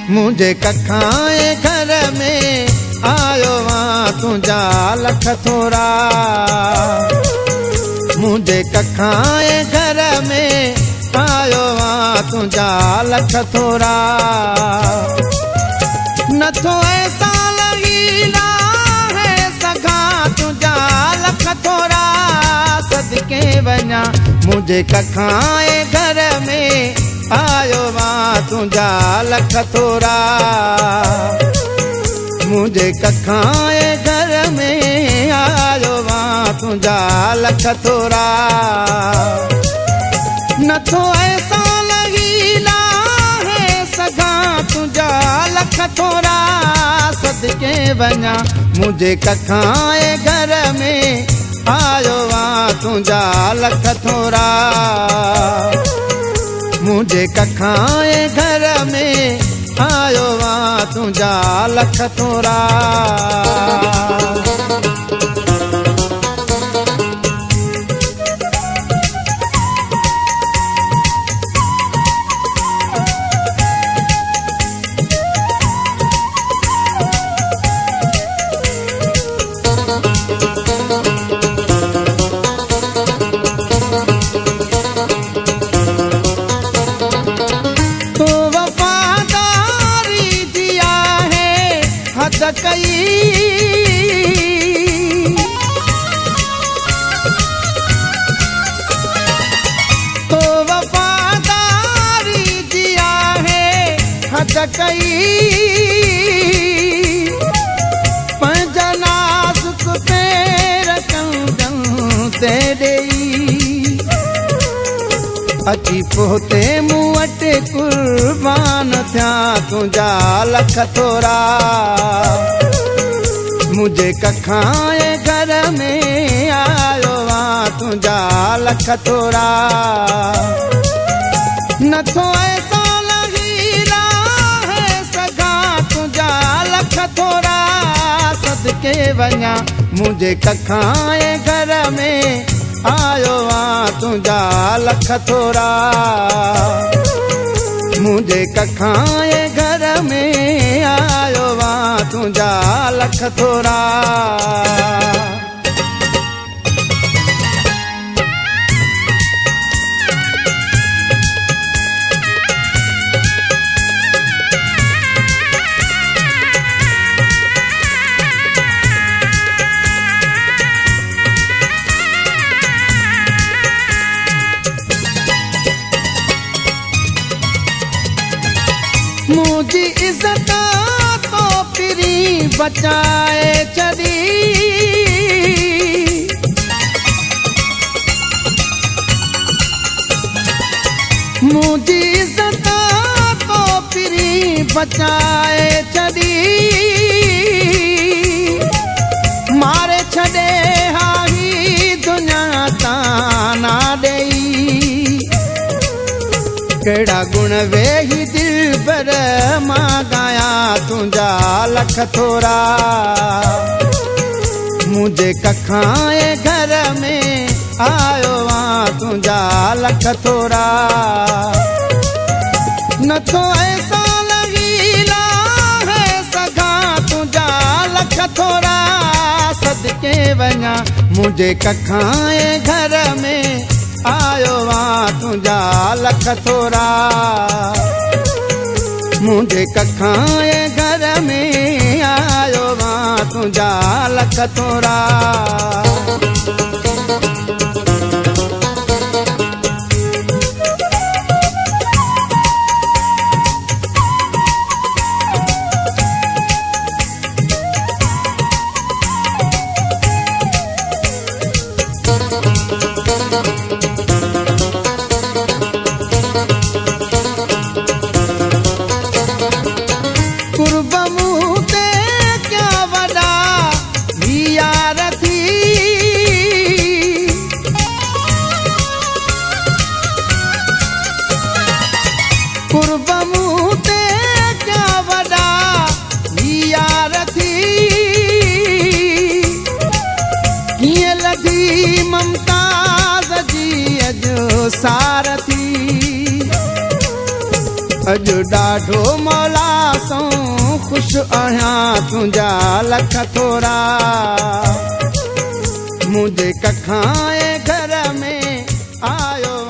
मुझे कखाए घर में आयो वहाँ तुझा लख थोरा। मुझे कखाए घर में आयो वहाँ तुझा लख थोरा। न तो ऐसा लगीला है सखा तुझा लख थोरा। सदके वञा मुझे कखाए घर में आयो वहाँ तुझा लख थोरा। मुझे कखाए घर में आयो वहाँ तुझा लख थोरा। न तो ऐसा लगीला है सगा तुझा लख थोरा। सदके वञा मुझे कखाए घर में आयो वहाँ तुझा लख थोरा। मुझे कखाए घर में आयो वहाँ तुझा लख थोरा। तो वफादारी दिया है हद कई। पंजनाजुक पैर कंदन तेरे अची पोते मूं वटि कुर्बान थिया तुझा लख थोरा। मुझे कखाए घर में आयो वहाँ तुझा लख थोरा। न तो ऐसा लगीला है सगा तुझा लख थोरा। सदके वञा मुझे कखाए घर में आयो वहाँ तुझा लख थोरा। मुझे कखाए घर में आयो वहाँ तुझा लख थोरा। मुझी इज्जत तो पिरी बचाए छड़ी। मुझी इज्जत तो पिरी बचाए छड़ी। मारे छड़े हाही दुनिया ताना देई। केड़ा गुण वेही दिल पर मां गाया तुझा लख थोरा। मुझे कखाए घर में आयो वहाँ तुझा लख थोरा। न तो ऐसा लगीला है सगा तुझा लख थोरा। सदके वञा मुझे कखाए घर में आयो वहाँ तुझा लख थोरा। मुझे कखाए घर में आयो वहाँ तुझा लख थोरा। अॼु ॾाढो मौला सां ख़ुशि आहियां तुंहिंजा लख थोरा मुंहिंजे कखां घर में आयो